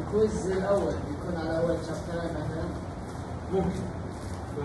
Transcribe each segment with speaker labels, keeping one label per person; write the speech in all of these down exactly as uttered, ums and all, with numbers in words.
Speaker 1: الكويز الاول يكون على اول شابتر مثلا؟
Speaker 2: ممكن. ف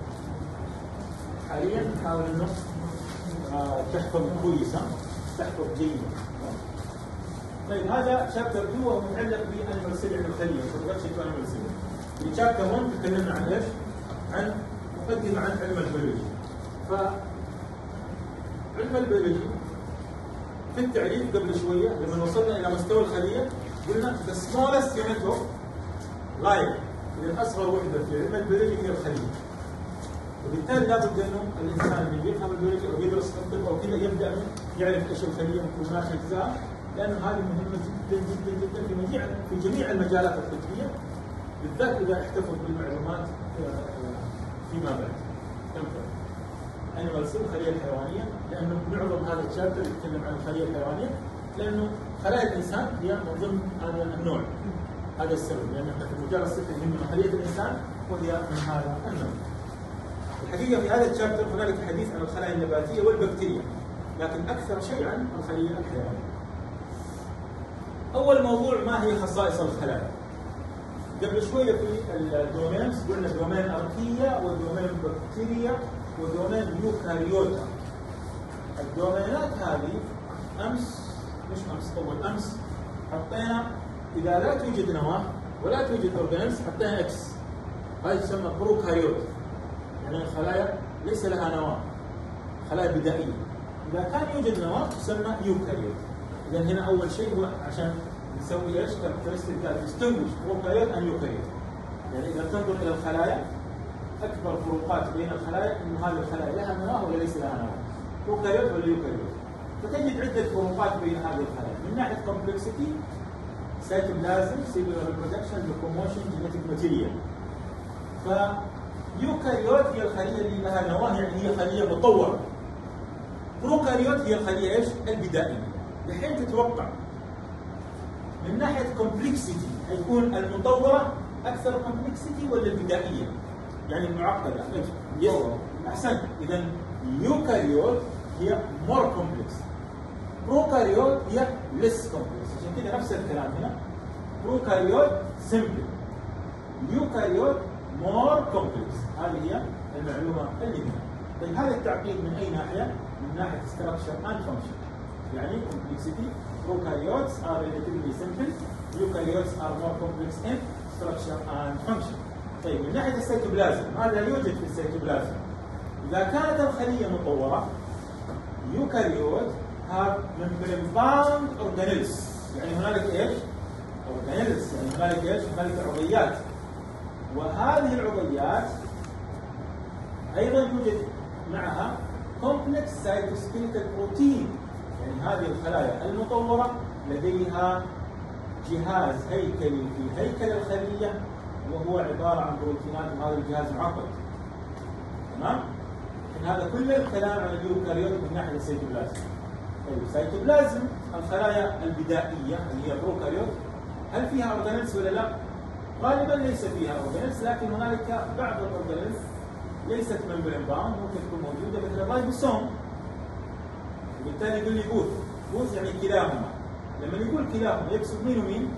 Speaker 2: حاليا نحاول انه آه تحفظ كويس، ها تحفظ جيد. طيب هذا شابتر اثنين وهو متعلق بالانيمال سيل يعني الخليه، انترودكشن تو انيمال سيل. في شابتر واحد تكلمنا عن ايش؟ عن مقدمه عن علم البيولوجي. ف علم البيولوجي في التعريف قبل شويه لما وصلنا الى مستوى الخليه قلنا the smallest unit of life، اذا اصغر وحده في علم البيولوجي هي الخليه. وبالتالي لابد انه الانسان اللي يفهم البيولوجي او يدرس الطب او كذا يبدا من يعرف ايش الخليه مكونات اجزاء، لانه هذه مهمه جدا جدا جدا في جميع في جميع المجالات الطبيه، بالذات اذا احتفظ بالمعلومات فيما بعد. تمام. انيمال سيل الخليه الحيوانيه، لانه معظم هذا الشابتر يتكلم عن الخليه الحيوانيه، لانه خلايا الانسان هي من ضمن هذا النوع. هذا السبب، لان احنا في المجال الصحي يهمنا خليه الانسان وهي من هذا النوع. الحقيقه في هذا الشابتر هنالك حديث عن الخلايا النباتيه والبكتيريا، لكن اكثر شيء عن الخليه الحيوانيه. اول موضوع، ما هي خصائص الخلايا؟ قبل شويه في الدومينز قلنا دومين اركيه ودومين بكتيريا ودومين يوكاريوتا. الدومينات هذه امس مش امس اول امس حطينا اذا لا توجد نواه ولا توجد اورجانيز حطينا اكس، هذه تسمى بروكاريوت، يعني الخلايا ليس لها نواه، خلايا بدائيه. اذا كان يوجد نواه تسمى يوكاريوت. اذا هنا اول شيء هو عشان نسوي ايش؟ كاركترستيك ديستنجوش بروكاريوت ان يوكاريوت. يعني اذا تنظر الى الخلايا اكبر فروقات بين الخلايا انه هذه الخلايا لها نواه ولا ليس لها نواه؟ بروكاريوت ولا يوكاريوت؟ فتجد عده فروقات بين هذه الخلايا من ناحيه كومبلكسيتي، سيتوبلازم، سيلولار ريبرودكشن، لوكوموشن، جينيتيك ماتيريال. فيوكاريوت هي الخليه اللي لها نواه، يعني هي خليه مطوره. بروكاريوت هي الخليه ايش؟ البدائيه. الحين تتوقع من ناحيه كومبلكسيتي حيكون المطوره اكثر كومبلكسيتي ولا البدائيه؟ يعني المعقده. يس احسنت. اذا يوكاريوت هي مور كومبلكس، بروكاريوت هي ليس كومبلكس. عشان كده نفس الكلام هنا، بروكاريوت سمبل، يوكاريوت مور كومبلكس. هذه هي المعلومه اللي هنا. طيب هذا التعقيد من اي ناحيه؟ من ناحيه structure and function. يعني complexity, prokaryotes are relatively simple, eukaryotes are more complex in structure and function. طيب من ناحيه السيتوبلازم، هذا يوجد في السيتوبلازم. اذا كانت الخليه مطوره، يوكاريوت have membrane bound organelles، يعني هنالك ايش؟ organelles، يعني هنالك ايش؟ هنالك عضيات. وهذه العضيات ايضا يوجد معها complex cytoskeletal protein، يعني هذه الخلايا المطورة لديها جهاز هيكلي في هيكل الخلية وهو عبارة عن بروتينات، وهذا الجهاز معقد. تمام؟ هذا كل الكلام عن اليوكاريوت من ناحية السيتوبلازم. طيب السيتوبلازم الخلايا البدائية اللي هي بروكاريوت، هل فيها اورجانيلز ولا لا؟ غالبا ليس فيها اورجانيلز، لكن هنالك بعض الاورجانيلز ليست ممبرين باوند، ممكن تكون موجودة مثل الرايبوسوم. وبالتالي يقول لي بوث، بوث يعني كلاهما. لما يقول كلاهما يقصد مين ومين؟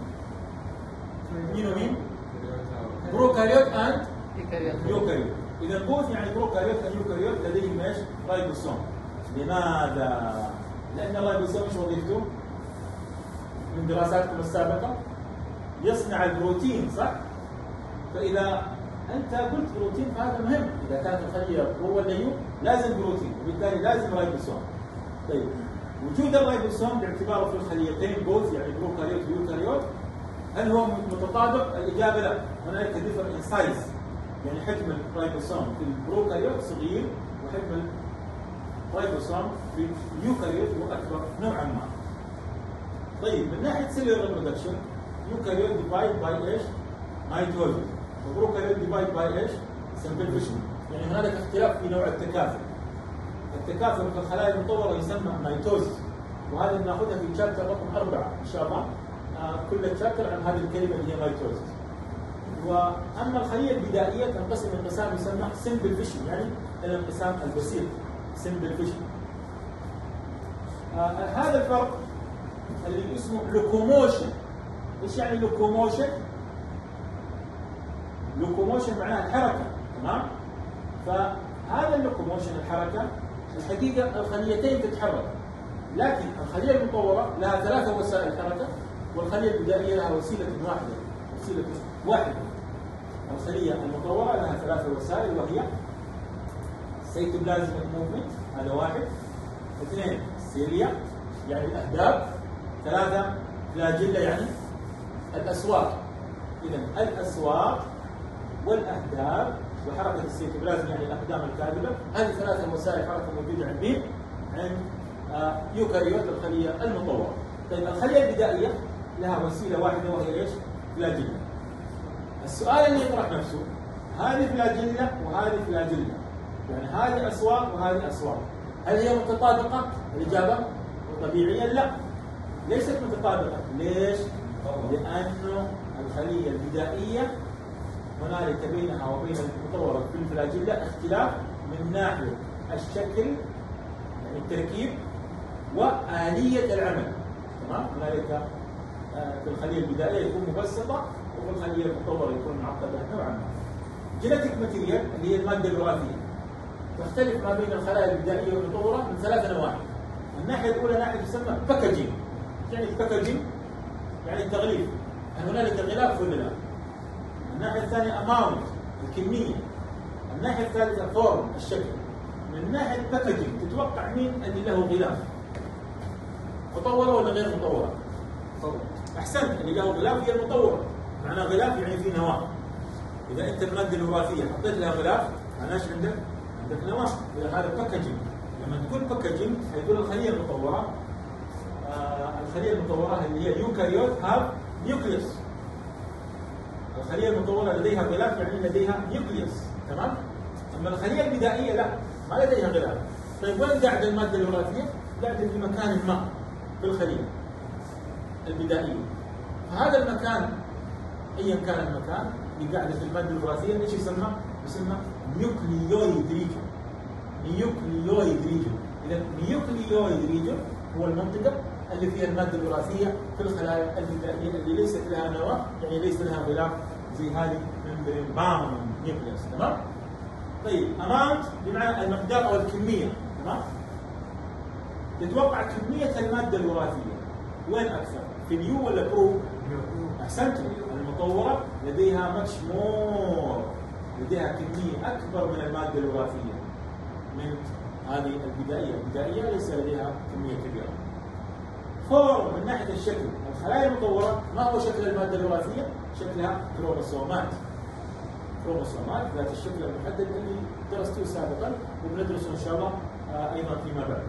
Speaker 2: مين ومين؟ بروكاريوت اند يوكاريوت. اذا بوث يعني بروكاريوت اند يوكاريوت لديهم ايش؟ رايبوسوم. لماذا؟ لان الرايبوسوم ايش وظيفته؟ من دراساتكم السابقه يصنع البروتين، صح؟ فاذا انت قلت بروتين فهذا مهم، اذا كانت الخليه هو اللي لازم بروتين، وبالتالي لازم رايبوسوم. طيب وجود الرايبوسوم باعتباره في الخليتين بوث يعني بروكاريوت ويوكاريوت، هل هو متطابق؟ الاجابه لا، هنالك ديفر ان سايز، يعني حجم الرايبوسوم في البروكاريوت صغير وحجم الرايبوسوم في اليوكاريوت هو اكبر نوعا ما. طيب من ناحيه سيلولار ريبرودكشن، يوكاريوت ديفايد باي ايش؟ مايتوزيس، وبروكاريوت ديفايد باي ايش؟ سمبل فيشن. يعني هنالك اختلاف في نوع التكاثر. التكاثر في الخلايا المطوره يسمى مايتوزيس، وهذه بناخذها في شابتر رقم أربعة إن شاء الله. آه كل الشابتر عن هذه الكلمة اللي هي مايتوزيس. وأما الخلية البدائية تنقسم انقسام يسمى سمبل فيشن، يعني الانقسام البسيط، سمبل فيشن. آه هذا الفرق اللي اسمه لوكوموشن ايش يعني لوكوموشن؟ لوكوموشن معناها الحركه، تمام؟ فهذا اللوكوموشن الحركه الحقيقه الخليتين تتحرك، لكن الخليه المطوره لها ثلاثه وسائل حركه، والخليه البدائيه لها وسيله واحده، وسيله واحده. الخليه المطوره لها ثلاثه وسائل وهي سيتوبلازميك موفمنت، هذا واحد. اثنين سيليا يعني الاهداب. ثلاثه فلاجيلا يعني الاسواق. اذا الاسواق والاهداب وحركه السيتوبلازم يعني الاقدام الكاذبه، هذه ثلاثه وسائل حركه موجوده عند مين؟ عند آه يوكاريوت الخليه المطوره. طيب الخليه البدائيه لها وسيله واحده وهي ايش؟ فلاجيلا. السؤال اللي يطرح نفسه، هذه فلاجيلا وهذه فلاجيلا، يعني هذه اسواق وهذه اسواق، هل هي متطابقه؟ الاجابه طبيعيا لا، ليست متطابقه. ليش؟ لانه الخليه البدائيه هنالك بينها وبين المطوره في الفلاجيلا اختلاف من ناحيه الشكل يعني التركيب واليه العمل، تمام؟ هنالك في الخليه البدائيه يكون مبسطه، وفي الخليه المطوره يكون معقده نوعا ما. جينيتيك ماتيريال اللي هي الماده الوراثيه تختلف ما بين الخلايا البدائيه والمطوره من ثلاث نواحي. الناحيه الاولى ناحيه تسمى باكجينج، يعني الباكجينج يعني التغليف، هل هنالك غلاف ولا لا؟ الناحيه الثانيه اماونت الكميه. الناحيه الثالثه فورم الشكل. من ناحيه باكجينج تتوقع مين اللي له غلاف؟ مطوره ولا غير مطوره؟ مطوره. احسنت، اللي له غلاف هي المطوره. معناه غلاف يعني في نواه. اذا انت الماده الوراثيه حطيت لها غلاف معناش عندك عندك نواه، اذا هذا باكجينج. لما تقول باكجينج حيقول الخليه المطوره آه الخليه المطوره اللي هي يوكاريوت هاف نيوكليوس. الخليه المطوره لديها غلاف يعني لديها نيوكليوس، تمام؟ اما الخليه البدائيه لا، ما لديها غلاف. طيب وين قاعده الماده الوراثيه؟ قاعده في مكان ما في الخليه البدائيه. فهذا المكان ايا كان المكان اللي قاعده في الماده الوراثيه ايش يسمى؟ يسمى نيوكليويد ريجن. نيوكليويد ريجن. اذا نيوكليويد ريجن هو المنطقه اللي فيها الماده الوراثيه في الخلايا البدائيه اللي ليست لها نواه، يعني ليس لها غلاف زي هذه ممبرين باوند نيوكليوس، تمام؟ طيب اماونت بمعنى المقدار او الكميه، تمام؟ تتوقع كميه الماده الوراثيه وين اكثر؟ في اليو ولا برو؟ احسنتم، المطوره لديها ماتش مور، لديها كميه اكبر من الماده الوراثيه من هذه البدائيه، البدائيه ليس لديها كميه كبيره. فور من ناحيه الشكل، الخلايا المطوره ما هو شكل الماده الوراثيه؟ شكلها كروموسومات. كروموسومات ذات الشكل المحدد اللي درستوه سابقا وبندرسه ان شاء الله ايضا فيما بعد.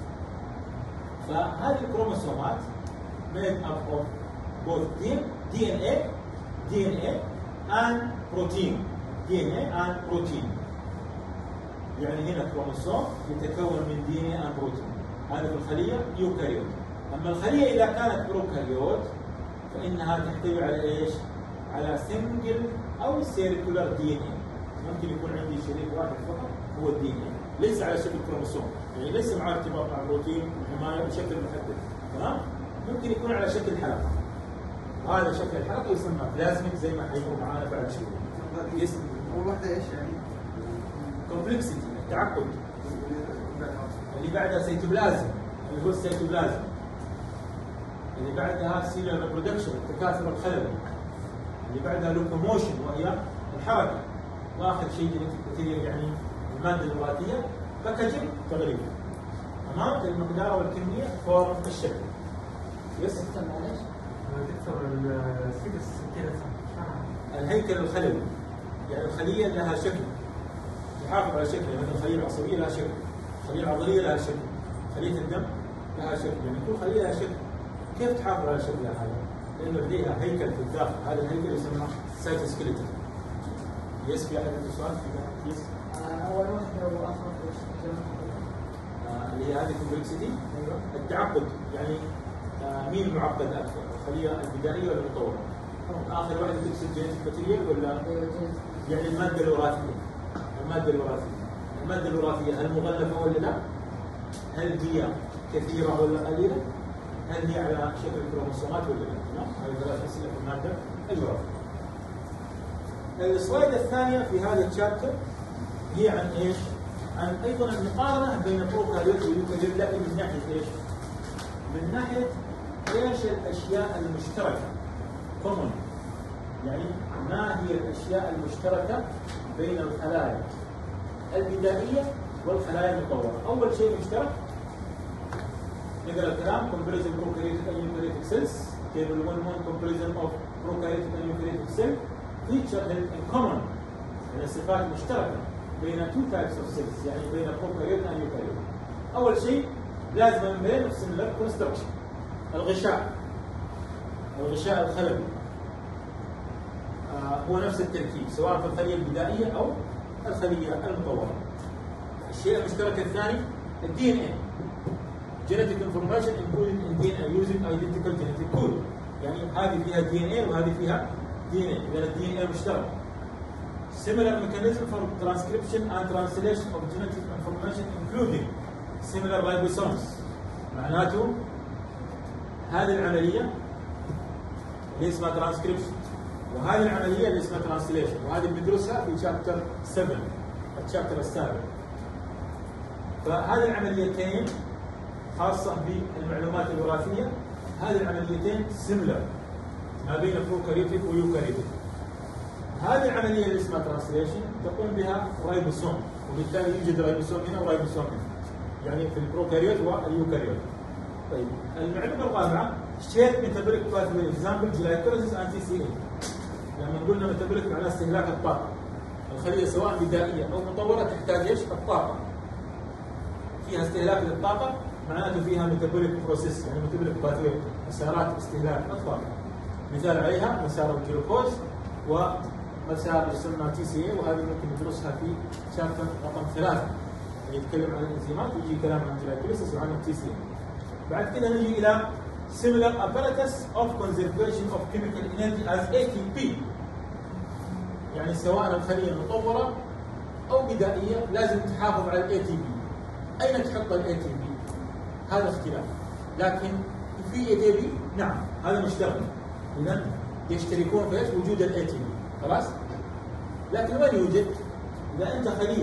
Speaker 2: فهذه الكروموسومات made up of both D N A D N A and protein D N A and protein. يعني هنا كروموسوم يتكون من دي ان اي and protein. هذا في الخليه يوكاريوت. اما الخليه اذا كانت بروكاريوت فانها تحتوي على ايش؟ على سنجل او سيركولار دي ان اي. ممكن يكون عندي شريك واحد فقط هو الدي ان اي، ليس على شكل كروموسوم، يعني ليس معه ارتباط مع البروتين وحمايه بشكل محدد، تمام؟ ممكن يكون على شكل حلقه. وهذا شكل الحلقه يسمى بلازميك زي ما حيكون معانا بعد شوي.
Speaker 1: اسم اول واحده ايش يعني؟
Speaker 2: كومبلكسيتي التعقد. اللي بعدها سيتوبلازم اللي هو السيتوبلازم. اللي بعدها سيلولار ريبرودكشن التكاثر الخلوي. اللي بعدها لوكوموشن وهي الحركه. واخر شيء جينيتيك ماتيريال يعني الماده الوراثيه باكجينج تغليف. تمام؟ المقدار والكميه فورم الشكل. يس؟
Speaker 1: معلش؟
Speaker 3: دكتور السيكس كذا
Speaker 2: الهيكل الخلوي يعني الخليه لها شكل تحافظ على شكلها، مثل الخليه العصبيه لها شكل، الخليه العضليه لها شكل، خليه الدم لها شكل، يعني كل خليه لها شكل. كيف تحافظ على شكلها هذا؟ لانه لديها هيكل في الداخل، هذا الهيكل يسمى سايتوسكيلتون. يس في احد السؤال في يس؟
Speaker 1: اول واحده واخر
Speaker 2: اللي هي هذه الكومبلكسيتي.
Speaker 1: ايوه
Speaker 2: التعقد يعني آه مين المعقد اكثر؟ الخليه البدائيه ولا المطوره؟ اخر واحده تقصد جينيتيك ماتيريال ولا؟ يعني الماده الوراثيه. الماده الوراثيه. الماده الوراثيه هل مغلفه ولا لا؟ هل هي كثيره ولا قليله؟ هل هي على شكل كروموسومات ولا لا؟ هذه ثلاث اسئله في الماده الوراثيه. السلايد الثانيه في هذا الشابتر هي عن ايش؟ عن ايضا المقارنه بين البروكاريوت واليوكاريوت، لكن من ناحيه ايش؟ من ناحيه ايش الاشياء المشتركه؟ كومن. يعني ما هي الاشياء المشتركه بين الخلايا البدائيه والخلايا المطوره؟ اول شيء مشترك نقرا الكلام comparison prokaryotic and eukaryotic cells table one one comparison of prokaryotic and eukaryotic cell feature in common يعني الصفات مشتركه بين two types of cells يعني بين prokaryote and eukaryote. اول شيء بلازما ممبرين of similar construction الغشاء الغشاء الخلوي آه هو نفس التركيب سواء في الخليه البدائيه او الخليه المطوره. الشيء المشترك الثاني الدي ان اي genetic information included in دي ان اي using identical genetic code يعني هذه فيها دي ان اي وهذه فيها دي ان اي اذا الدي ان اي مشترك. similar mechanism for transcription and translation of genetic information including similar ribosomes معناته هذه العمليه اللي اسمها ترانسكريبشن وهذه العمليه اللي اسمها ترانسليشن وهذه بندرسها في شابتر سبعة الشابتر السابع. فهذه العمليتين خاصه بالمعلومات الوراثيه هذه العمليتين سيميلر ما بين البروكاريوتيك واليوكاريوتيك. هذه العمليه اللي اسمها ترانسليشن تقوم بها رايبوسوم وبالتالي يوجد رايبوسوم هنا ورايبوسوم هنا يعني في البروكاريوت واليوكاريوت. طيب المعلومه الرابعه شير ميتابوليك باثوي اكزامبل جلايكوليسيس انتي سي اي. لما قلنا ميتابوليك معناه استهلاك الطاقه. الخليه سواء بدائيه او مطوره تحتاج ايش؟ الطاقه. فيها استهلاك للطاقه معناته فيها ميتابوليك بروسيس يعني ميتابوليك باثوي مسارات استهلاك الطاقه. مثال عليها مسار الجلوكوز ومسار يسمى تي سي اي وهذه ممكن ندرسها في شابتر رقم ثلاثه يتكلم عن الانزيمات ويجي كلام عن الجلايكوليسيس وعن التي سي اي. بعد كده نجي الى similar apparatus of conservation of chemical energy as A T P يعني سواء الخليه مطوره او بدائيه لازم تحافظ على الاي تي بي. اين تحط الاي تي بي؟ هذا اختلاف لكن في اي تي بي نعم هذا مشترك اذا يشتركون في وجود الاي تي بي خلاص. لكن وين يوجد؟ اذا انت خليه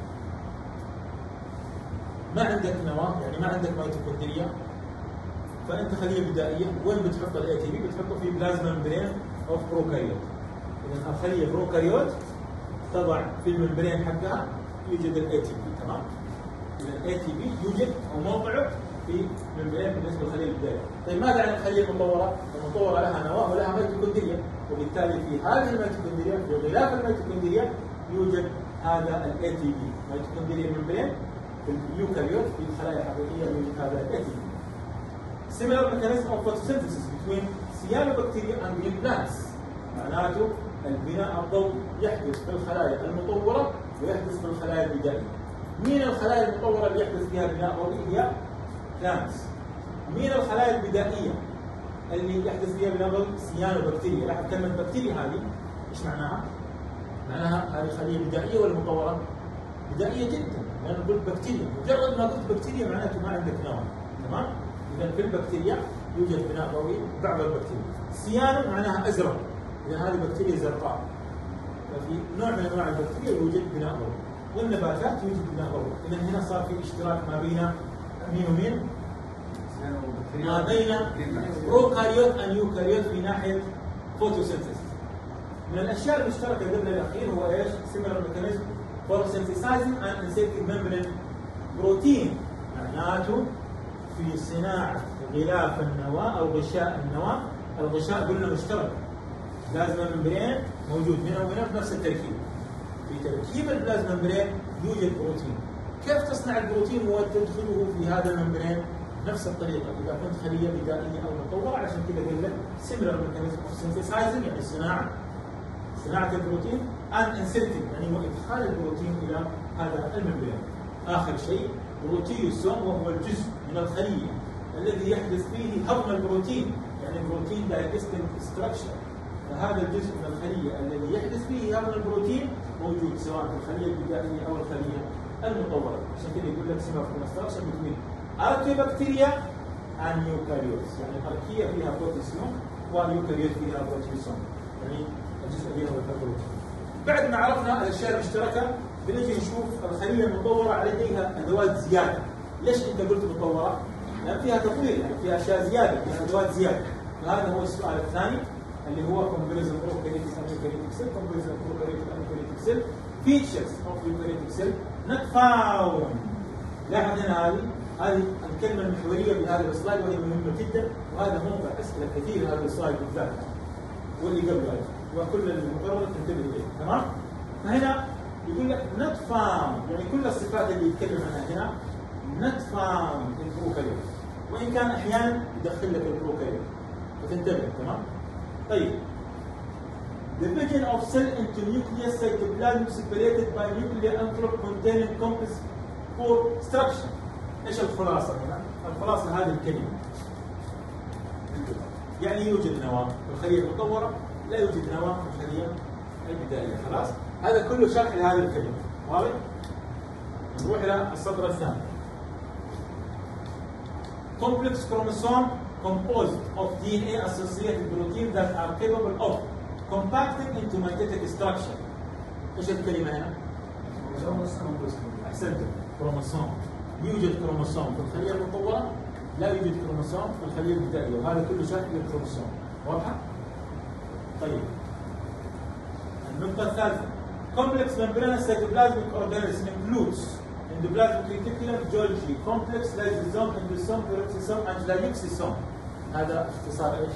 Speaker 2: ما عندك نواه يعني ما عندك ميتوكوندريا فانت خليه بدائيه وين بتحط الاي تي بي؟ بتحطه في بلازما ممبرين اوف بروكاريوت. اذا الخليه بروكاريوت تضع في الممبرين حقها يوجد الاي تي بي تمام؟ اذا الاي تي بي يوجد او موقعه في ممبرين بالنسبه للخليه البدائيه. طيب ماذا عن الخليه المطوره؟ المطوره لها نواه ولها ميتوكوندريا وبالتالي في هذه الميتوكوندريا في غلاف الميتوكوندريا يوجد هذا الاي تي بي ميتوكوندريا ممبرين في اليوكاريوت في الخلايا الحقيقيه يوجد هذا الاي تي بي. Similar mechanism of photosynthesis between cyanobacteria and green plants معناته البناء الضوئي يحدث في الخلايا المطوره ويحدث في الخلايا البدائيه. مين الخلايا المطوره اللي يحدث فيها بناء ضوئي؟ هي plants. مين الخلايا البدائيه اللي يحدث فيها بناء ضوئي؟ سيانوبكتيريا. لاحظ كلمه بكتيريا هذه ايش معناها؟ معناها هذه خليه بدائيه ولا مطوره؟ بدائيه جدا لان قلت بكتيريا مجرد ما قلت بكتيريا معناته ما عندك نواه تمام؟ إذا في البكتيريا يوجد بناء ضوئي بعض البكتيريا. سيانو معناها أزرق إذا هذه بكتيريا زرقاء. ففي نوع من أنواع البكتيريا يوجد بناء ضوئي. والنباتات يوجد بناء ضوئي. إذا هنا صار في اشتراك ما بين مين ومين؟ ما بين بروكاريوت أند يوكاريوت في ناحية فوتوسينثيسيس. من الأشياء المشتركة قبل الأخير هو إيش؟ similar mechanism for synthesizing and inserting membrane protein معناته في صناعة غلاف النواة أو غشاء النواة. الغشاء قلنا مشترك بلازما ممبرين موجود هنا وهنا في نفس التركيب. في تركيب البلازما ممبرين يوجد بروتين. كيف تصنع البروتين وتدخله في هذا الممبرين؟ نفس الطريقة إذا كنت خلية بدائية أو مطورة عشان كذا قلنا similar mechanism of synthesizing يعني صناعة صناعة البروتين and inserting يعني وإدخال البروتين إلى هذا الممبرين. آخر شيء بروتيوسوم وهو الجزء من الخلية الذي يحدث فيه هضم البروتين يعني بروتين دايجستيف ستراكشر. فهذا الجزء من الخلية الذي يحدث فيه هضم البروتين موجود سواء في الخلية البدائية أو الخلية المطورة. عشان كذا يقول لك سيما في ستراكشر between archaebacteria and eukaryotes. يعني الأركية فيها بروتيسوم واليوكاريوت فيها بروتيسوم. يعني الجزئية والبروتين. بعد ما عرفنا الأشياء المشتركة بنجي نشوف الخلية المطورة لديها أدوات زيادة. ليش أنت قلت مطورة؟ لأن فيها تطوير، يعني فيها أشياء زيادة، فيها أدوات زيادة. وهذا هو السؤال الثاني اللي هو comparison of eukaryotic and eukaryotic cell, comparison of eukaryotic and eukaryotic cell, features of eukaryotic cell not found. لاحظ هنا هذه هذه الكلمة المحورية في هذا السلايد وهي مهمة جدا، وهذا موضع أسئلة كثير هذا السلايد بالذات واللي قبله وكل المقرر تنتبه إليه، تمام؟ فهنا يقول لك not found، يعني كل الصفات اللي يتكلم عنها هنا not found in prokaryotes، وإن كان أحيانا يدخل لك البروكاريوت فتنتبه، تمام؟ طيب division of cell into nucleus cytoplasm separated by nuclear envelope containing complex core structure. ايش الخلاصه هنا؟ الخلاصه هذه الكلمه. يعني يوجد نواه في الخليه المطوره، لا يوجد نواه في الخليه البدائيه، خلاص؟ هذا كله شرح لهذه الكلمه، واضح؟ نروح الى السطر الثاني. Complex chromosome composed of D N A associated proteins that are capable of compacting into magnetic structure. ايش الكلمه هنا؟ احسنتم، كروموسوم. يوجد كروموسوم في الخليه المطوره، لا يوجد كروموسوم في الخليه البدائيه، وهذا كله شرح للكروموسوم، واضحه؟ طيب النقطه الثالثه complex membranous cytoplasmic organism includes endoplasmic reticulum, Golgi, complex lysosome, endosome, peroxisome and glyoxysome. هذا اختصار ايش؟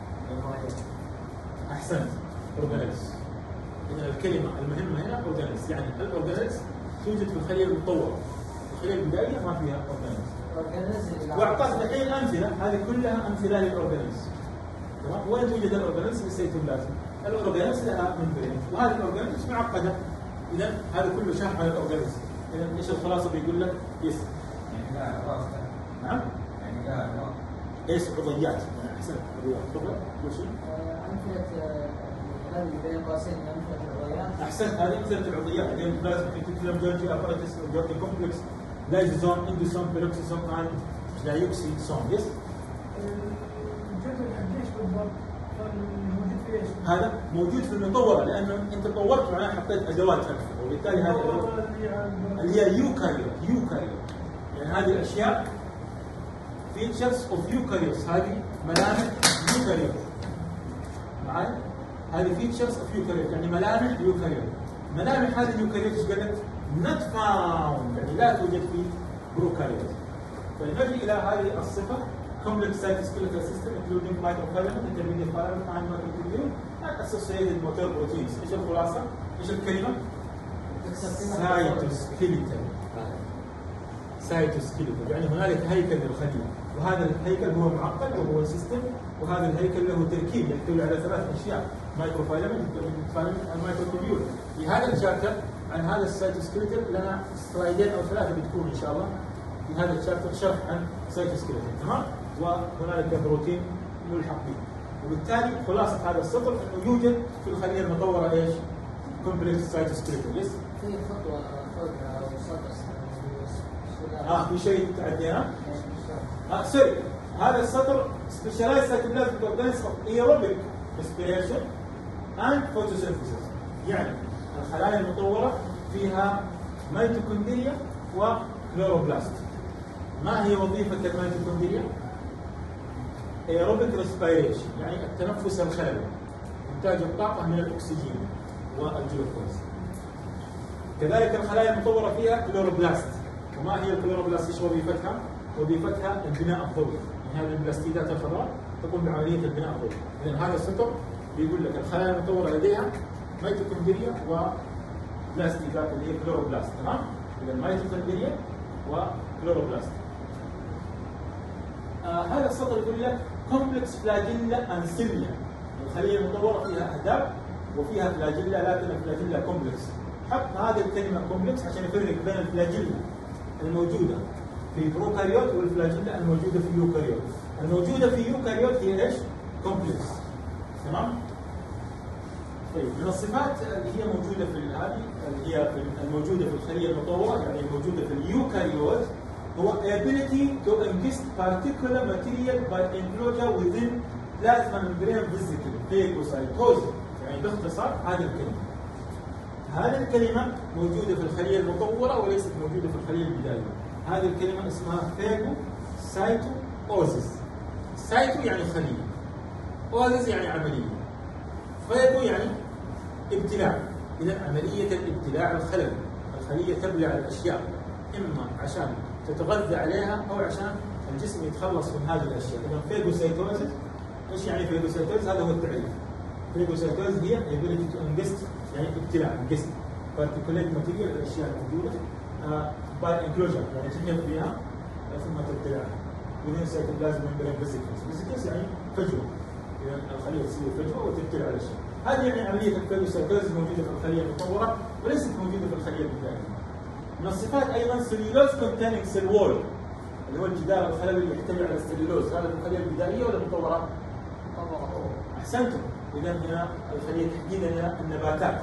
Speaker 2: احسنت، اورجانيلز. اذا الكلمه المهمه هنا اورجانيلز، يعني الاورجانيلز توجد في الخليه المطوره، الخليه البدائيه ما فيها اورجانيلز. واعطاك الحين امثله، هذه كلها امثله للاورجانيلز. تمام؟ وين توجد الاورجانيلز؟ في السيتوبلازم. الاورجانيلز لها ممبرين، وهذه الاورجانيلز معقده. اذا هذا كله شرح عن الاورجانيلز. اذا ايش الخلاصه بيقول لك؟ يس.
Speaker 1: يعني لا راس.
Speaker 2: نعم؟
Speaker 1: يعني لا راس.
Speaker 2: ايش عضيات؟ احسنت، عضيات. تفضل، قول شيء.
Speaker 1: أمثلة هذه بين قوسين أمثلة العضيات.
Speaker 2: احسنت، هذه امثله العضيات اللي هي البلازما ريتيكولم، جولجي، اباراتس، جولجي كومبلكس، لايزوزوم، اندوسوم، بيروكسيسوم اند جلايوكسيسوم. يس.
Speaker 3: الجزء الحديث بالضبط موجود في ايش؟
Speaker 2: هذا موجود في المطوره، لانه انت طورت معناه حطيت ادوات اكثر، وبالتالي هذه اللي هي يوكاريوت. يوكاريوت يعني هذه الاشياء فيتشرز اوف يوكاريوتس، هذه ملامح يوكاريوت. معايا؟ هذه فيتشرز اوف يوكاريوت يعني ملامح يوكاريوت. ملامح هذه اليوكاريوت ايش قالت؟ نوت فاوند، يعني لا توجد في بروكاريوت. فنجي الى هذه الصفه complex cytoskeletal system including microfilament, intermediate filament and microtubule and associated motor proteins. ايش الخلاصه؟ ايش الكلمه؟ سايتوسكيلتال. سايتوسكيلتال يعني هنالك هيكل للخليه، وهذا الهيكل هو معقد وهو سيستم، وهذا الهيكل له تركيب يحتوي على ثلاث اشياء: مايكروفايلمنت، فايلمنت والمايكروتوبيول. في هذا الشابتر عن هذا السايتوسكيلتال لنا سلايدين او ثلاثه بتكون ان شاء الله في هذا الشابتر شرح عن سايتوسكيلتال، تمام؟ وهنالك بروتين ملحق به. وبالتالي خلاصه هذا السطر انه يوجد في الخليه المطوره ايش؟ كومبلكس سايتوسكيلتال. يس؟
Speaker 1: في خطوة فوقها أو سطر.
Speaker 2: اه في شيء تعدينا؟ اه سوري، هذا السطر سبيشالايز سايتوبلازميك اورجانيزم اوف ايروبيك ريسبيريشن اند فوتوسينثيسيس. يعني الخلايا المطوره فيها ميتوكوندريا وكلوروبلاست. ما هي وظيفه الميتوكوندريا؟ ايروبيك ريسبيريشن يعني التنفس الخلوي، انتاج الطاقه من الاكسجين والجلوكوز. كذلك الخلايا المطوره فيها كلوروبلاست. وما هي الكلوروبلاست؟ ايش وظيفتها؟ وظيفتها البناء الضوئي، يعني هذه البلاستيدات الخضراء تقوم بعمليه البناء الضوئي. اذا هذا السطر بيقول لك الخلايا المطوره لديها ميتوكوندريا وبلاستيدات اللي هي كلوروبلاست، تمام؟ اذا ميتوكوندريا وكلوروبلاست. آه هذا السطر يقول لك كومبلكس فلاجيلا اند سيليا. الخليه المطوره فيها اهداب وفيها فلاجيلا، لكن الفلاجيلا كومبلكس. حط هذه الكلمه كومبلكس عشان يفرق بين الفلاجيلا الموجوده في بروكاريوت والفلاجيلا الموجوده في يوكاريوت. الموجوده في يوكاريوت هي ايش؟ كومبلكس، تمام؟ طيب من الصفات اللي هي موجوده في هذه اللي هي الموجوده في الخليه المطوره، يعني الموجوده في اليوكاريوت، هو ability to ingest particular material by enclosure within plasma membrane vesicle phagocytosis. يعني باختصار هذه الكلمة. هذه الكلمة موجودة في الخلية المطورة وليست موجودة في الخلية البدائية. هذه الكلمة اسمها phagocytosis. سايتو يعني خلية، اوزيس يعني عملية، فايجو يعني ابتلاع. إذا عملية الابتلاع الخلوي، الخلية تبلع الأشياء إما عشان تتغذى عليها أو عشان الجسم يتخلص من هذه الأشياء. إذا فيجوسايتوزيس، إيش يعني فيجوسايتوزيس؟ هذا هو التعريف. فيجوسايتوزيس هي ability to ingest يعني ابتلاع، ingest particulate material الأشياء الموجودة by enclosure يعني تنهب فيها ثم تبتلعها. within cytoplasm membrane vesicles. vesicles يعني فجوة. إذا الخلية تصير فجوة وتبتلع الأشياء. هذه يعني عملية الفيجوسايتوزيس موجودة في الخلية المطورة وليست موجودة في الخلية البدائية. من الصفات أيضا سليولوز containing cell wall اللي هو الجدار الخلوي اللي يحتوي على السليولوز. هذا في الخلية البدائية ولا المطورة؟ مطورة. أحسنتم. إذا هنا الخلية تحديدا هنا النباتات.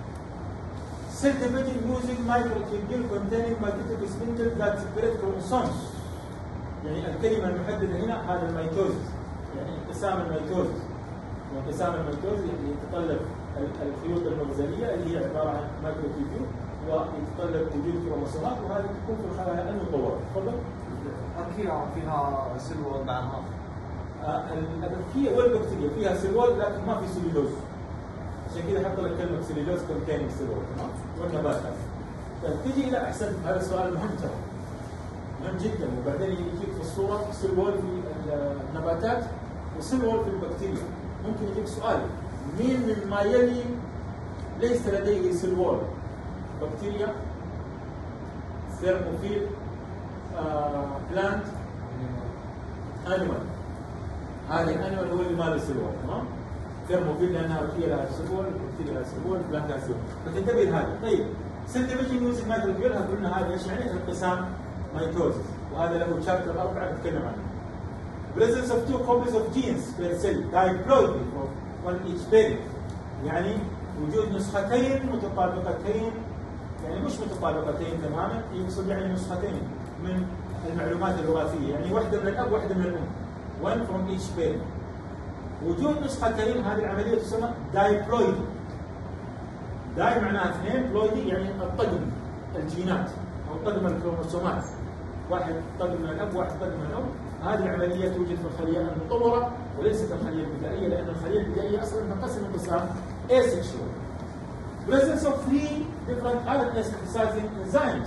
Speaker 2: Cell division using microtubule containing multiple spindles that separate chromosomes. يعني الكلمة المحددة هنا هذا الميتوزيس، يعني انقسام الميتوزيس. وانقسام الميتوزيس اللي يتطلب الخيوط المغزلية اللي هي عبارة عن مايكروتيبيول ويتطلب وجود كروموسومات وهذه تكون في الخلايا المطورة. تفضل.
Speaker 1: الأركية فيها سلول معها.
Speaker 2: آه الأركية والبكتيريا فيها سلول لكن ما في سليلوز. عشان كذا حط لك كلمة سليلوز containing سلول، تمام؟ والنباتات. طيب تجي إلى أحسن هذا السؤال مهم ترى. مهم جدا وبعدين يجيك في الصورة سيل وول في النباتات وسيل وول في البكتيريا. ممكن يجيك سؤال مين مما يلي ليس لديه سيل وول؟ بكتيريا، ثيرموفيل، آه، بلانت، انيمال. هذه الانيمال هو اللي ما له سيل وول، تمام؟ ثيرموفيل لانها بكتيريا لها سيل وول، بكتيريا لها سيل وول، بلانت لها سيل وول. فتنتبه لهذا. طيب سيل ديفيجن يوزنج مايكروتيبيول قلنا هذا ايش يعني؟ انقسام ميتوزيس وهذا له شابتر أربعة نتكلم عنه. Presence of two copies of genes per cell diploid on each parent يعني وجود نسختين متطابقتين يعني مش متطابقتين تماما يقصد يعني نسختين من المعلومات الوراثية يعني واحدة من الأب واحدة من الأم one from each parent. وجود نسختين هذه العملية تسمى diploid. داي معناها اثنين، بلويدي يعني الطقم الجينات أو طقم الكروموسومات. واحد طقم من الأب واحد طقم من الأم. هذه العملية توجد في الخلية المطورة وليست الخلية البدائية لأن الخلية البدائية أصلا تنقسم انقسام asexual. Presence of three different R N A synthesizing enzymes.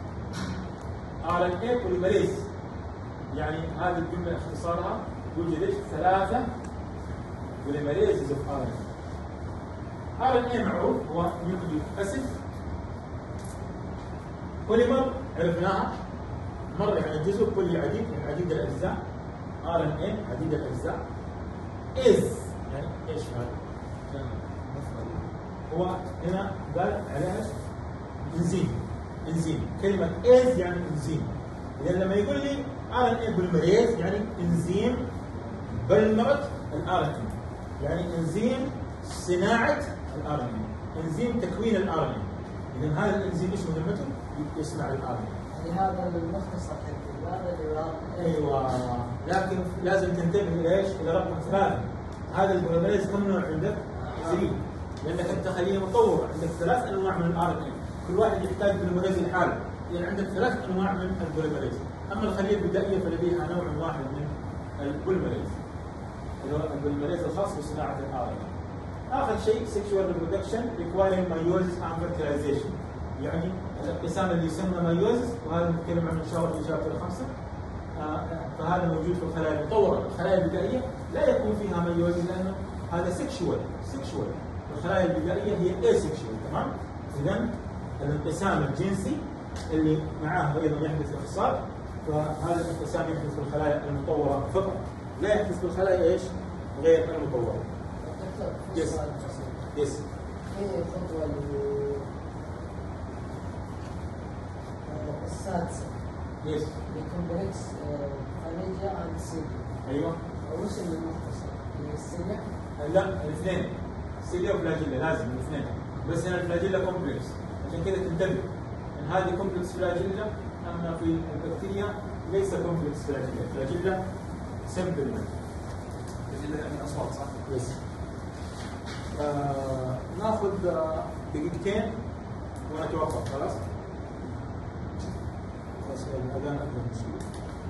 Speaker 2: R N A polymerase يعني هذه الجملة اختصارها يوجد ايش؟ ثلاثة polymerases of R N A. R N A معروف هو نيوكليك أسيد. بوليمر عرفناها مرة يعني جزء بولي عديد يعني عديد الأجزاء. آر إن إيه عديد الأجزاء. إز يعني إيش هذا؟ هو هنا قال عليها إيش؟ إنزيم. إنزيم. كلمة إز يعني إنزيم. إذا لما يقول لي آر إن إيه بوليمريز يعني إنزيم بلمرة الآر إن إيه. يعني إنزيم صناعة الآر إن إيه. إنزيم تكوين الآر إن إيه. إذا هذا الإنزيم إيش مهمته؟ يصنع الآر إن إيه.
Speaker 1: هذا المختصر هذا اللي
Speaker 2: ايوه لكن لازم تنتبه الى ايش؟ الى رقم ثلاثه. هذا البوليمريز كم نوع عندك؟ ثلاثة. لانك انت خليه مطوره عندك ثلاث انواع من الار ان اي، كل واحد يحتاج بوليمريز لحاله، يعني عندك ثلاث انواع من البوليمريز. اما الخليه البدائيه فلديها نوع واحد من البوليمريز اللي هو البوليمريز الخاص بصناعه الار ان اي. اخر شيء sexual reproduction requiring meiosis and fertilization يعني الانقسام اللي يسمى مايوزس وهذا نتكلم عنه ان شاء الله في شابتر خمسه. آه فهذا موجود في الخلايا المطوره. الخلايا البدائيه لا يكون فيها مايوزس لانه هذا سكشوال سكشوال. الخلايا البدائيه هي اي سكشوال، تمام؟ اذا الانقسام الجنسي اللي معاه ايضا يحدث اخصاب، فهذا الانقسام يحدث في الخلايا المطوره فقط، لا يحدث في الخلايا ايش؟ غير المطوره. يس يس
Speaker 1: هي الخطوه السادسة.
Speaker 2: يس.
Speaker 1: الكومبلكس فاليجيا اند سيليا.
Speaker 2: ايوه.
Speaker 1: وش المختصر؟ السيليا؟
Speaker 2: لا الاثنين. سيليا وفلاجيلا لازم الاثنين. بس هنا الفلاجيلا كومبلكس، عشان كذا تنتبه ان هذه كومبلكس فلاجيلا اما في البكتيريا ليس كومبلكس فلاجيلا، فلاجيلا سمبل.
Speaker 1: فلاجيلا يعني اصوات صح؟
Speaker 2: يس. آه ناخذ آه دقيقتين ونتوقف خلاص؟ خلاص الاذان اذن شوي.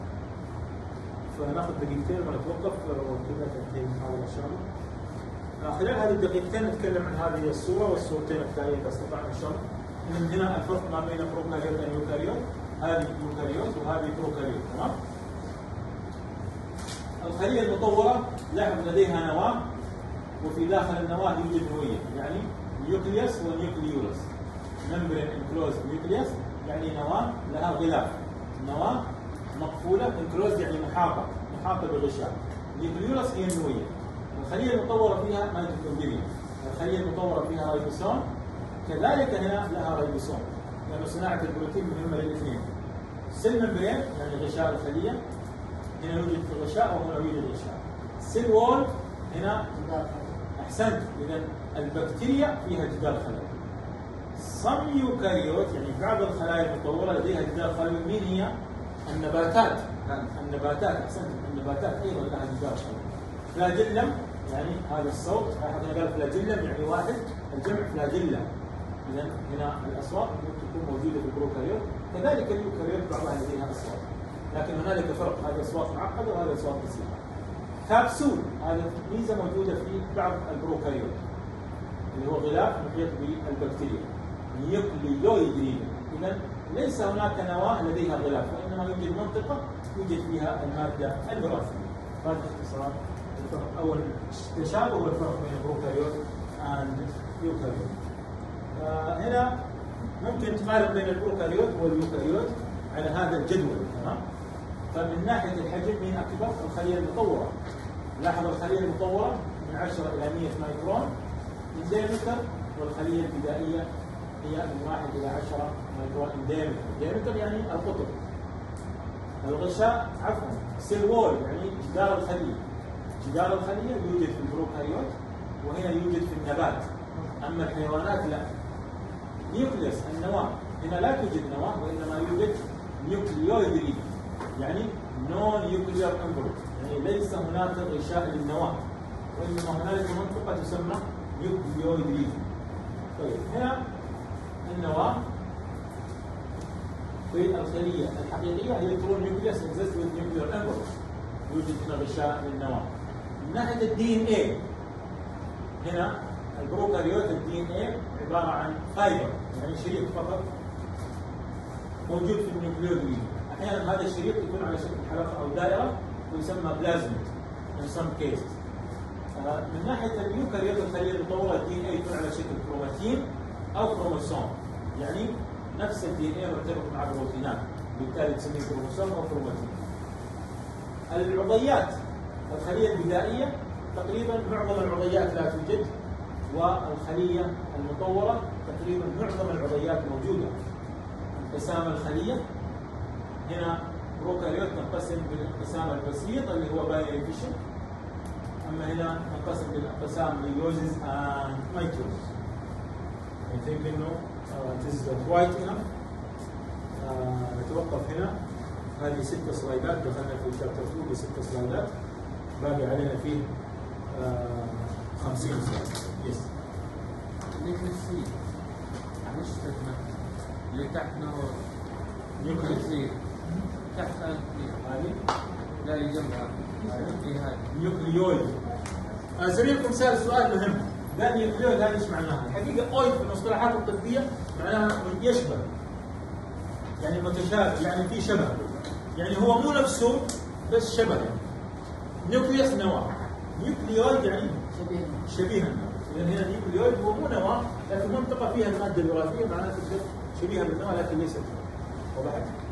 Speaker 2: فناخذ دقيقتين ونتوقف وكذا تنتهي المحاضره ان شاء الله. آه خلال هذه الدقيقتين نتكلم عن هذه الصوره والصورتين التاليه اذا استطعنا ان شاء الله. من هنا الفرق ما بين بروكاريوت واليوكاريوت، هذه يوكاريوت وهذه بروكاريوت، تمام؟ الخليه المطوره لاحظ لديها نواه، وفي داخل النواه يوجد هويه، يعني نيوكليوس ونيوكليولس. ممبرين انكلوز نيوكليوس يعني نواه لها غلاف، نواه مقفوله، انكلوز يعني محاطه، محاطه بغشاء. نيوكليولس هي النويه. الخليه المطوره فيها ميتوكوندريا، الخليه المطوره فيها ريبوسوم، كذلك هنا لها ريبوسوم، لأن صناعة البروتين مهمة للاثنين. سيل ممبرين يعني غشاء الخلية، هنا يوجد غشاء وهنا يوجد غشاء. سيل وول هنا أحسنت، إذا البكتيريا فيها جدار خلوي. صم يوكاريوت يعني بعض الخلايا المطورة لديها جدار خلوي. مين هي؟ النباتات. النباتات أحسنت، النباتات أيضا لها جدار خلوي. فلاجيلم يعني هذا الصوت، لاحظ قال فلاجيلم يعني واحد، الجمع فلاجيلا. إذا هنا الأصوات ممكن تكون موجودة في البروكاريوت، كذلك اليوكاريوت بعضها لديها أصوات، لكن هنالك فرق، هذه أصوات معقدة وهذه أصوات بسيطة. كابسول هذه ميزة موجودة في بعض البروكاريوت اللي هو غلاف محيط بالبكتيريا، نيوكليويد ريجن. إذا ليس هناك نواة لديها غلاف، وإنما يوجد منطقة يوجد فيها المادة الوراثية. هذا باختصار الفرق أو التشابه والفرق بين البروكاريوت واليوكاريوت. آه هنا ممكن تقارن بين البروكاريوت واليوكاريوت على هذا الجدول، تمام؟ فمن ناحيه الحجم مين اكبر؟ الخليه المطوره. لاحظ الخليه المطوره من عشرة الى مئة مايكرون من دايمتر، والخليه البدائيه هي من واحد الى عشرة مايكرون من دايمتر. دايمتر يعني القطر. الغشاء عفوا سيل وول يعني جدار الخليه. جدار الخليه يوجد في البروكاريوت وهنا يوجد في النبات، اما الحيوانات لا. نيوكليوس النواه، هنا لا توجد نواه وانما يوجد نيوكليويد ريجن، يعني نون نيوكليير انفلوب، يعني ليس هناك غشاء للنواه وانما هنالك منطقه تسمى نيوكليويد ريجن. طيب هنا النواه في الخليه الحقيقيه الكترون نيوكليوس اكزيست وذ نيوكليير انفلوب، يوجد هنا غشاء للنواه. من ناحيه الدي ان اي هنا البروكاريوت الدي ان اي عباره عن فايبر، يعني شريط فقط موجود في النيوكليويد ريجن. احيانا هذا الشريط يكون على شكل حلقه او دائره ويسمى بلازميد in some cases. آه من ناحيه اليوكاريوت الخليه المطوره الدي ان اي يكون على شكل كروماتين او كروموسوم، يعني نفس الدي ان اي مرتبط مع البروتينات، بالتالي تسميه كروموسوم او كروماتين. العضيات الخليه البدائيه تقريبا معظم العضيات لا توجد، والخليه المطوره تقريبا معظم العضيات موجوده. انقسام الخليه هنا بروكاريوت تنقسم بالانقسام البسيط اللي هو باينري فيشن، اما هنا تنقسم بالانقسام ميوزيس اند ميتوز. I think انه uh, this is quite enough. uh, نتوقف هنا. هذه ست سلايدات، دخلنا في شابتر اثنين بست سلايدات، باقي علينا فيه uh, خمسين سلايد. يس.
Speaker 1: نيوكليسي مش تكنا اللي تحت نور
Speaker 2: نيوكليسي
Speaker 1: تحت الكلية
Speaker 2: هذه
Speaker 1: لا اللي جنبها اي هذه
Speaker 2: نيوكليويد. اسالكم سؤال سؤال مهم. قال نيوكليويد هذا ايش معناها؟ الحقيقه اويد في المصطلحات الطبيه معناها يشبه، يعني متشابه، يعني في شبه، يعني هو مو نفسه بس شبه. يعني نيوكليوس نواه، نيوكليويد يعني
Speaker 1: شبيه
Speaker 2: شبيها. اذا هنا نيوكليويد هو مو نواه لكن منطقه فيها الماده الوراثيه، معناها تقدر شبيهه بالنواه لكن ليست. وضحت؟